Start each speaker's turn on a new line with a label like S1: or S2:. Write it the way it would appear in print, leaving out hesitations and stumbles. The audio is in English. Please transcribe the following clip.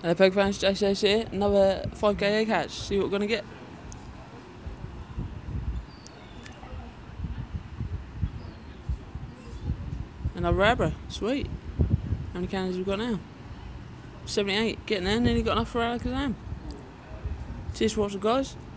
S1: Hello Peg fans, JCS here, another 5k egg hatch, see what we're going to get. Another Abra, sweet. How many cannons have we got now? 78, getting there, nearly got enough for Alakazam. Cheers for watching guys.